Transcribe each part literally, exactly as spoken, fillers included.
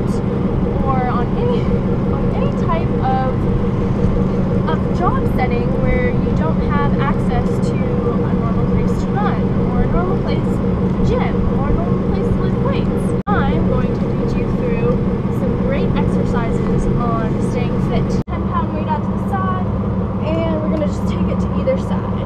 boat or on any on any type of of job setting where you don't have access to a normal place to run, or a normal place gym, or a normal place to lift weights. I'm going to lead you through some great exercises on staying fit. ten pound weight out to the side, and we're going to just take it to either side.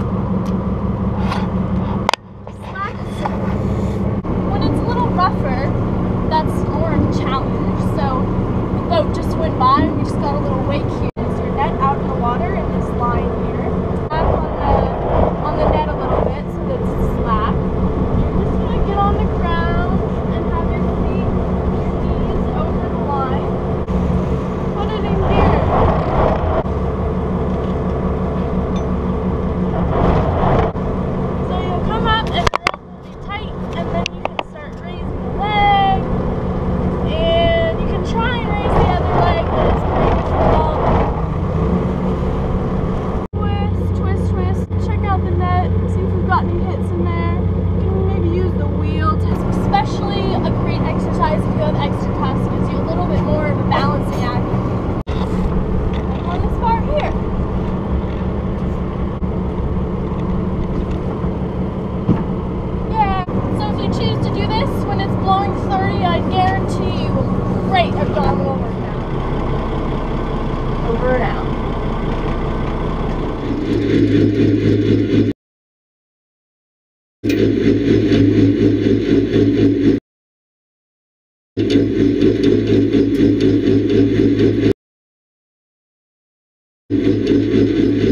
Slats. When it's a little rougher, that's more of a challenge. So the boat just went by and we just got a little wake here. Is your net out in the water in this line here. Tap on the, on the net a little bit so that it's slack. You're just going to get on the ground and have your feet, your knees over the line. Put it in gear. So you'll come up and the rope will be tight, and then you can start raising the leg. And you can try and raise the other leg, but it's pretty difficult. Twist, twist, twist. Check out the net. See if we've got any hits in there. You can maybe use the wheel. To, especially a great exercise if you have extra cuffs. Gives you a little bit more of a balancing act. Like on this part here. Yeah. So if you choose to do this when it's blowing thirty, I guarantee you a great abdominal workout. Over and out. Thank you.